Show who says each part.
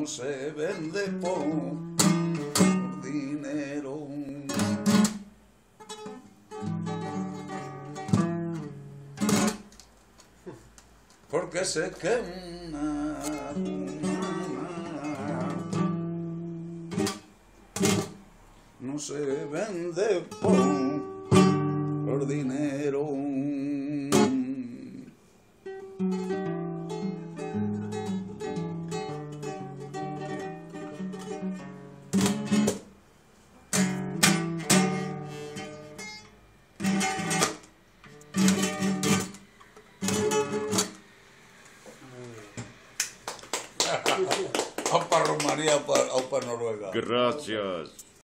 Speaker 1: no se vende por dinero. Porque se quema no se vende por dinero. Aupa Romaría, aupa Noruega.
Speaker 2: Gracias.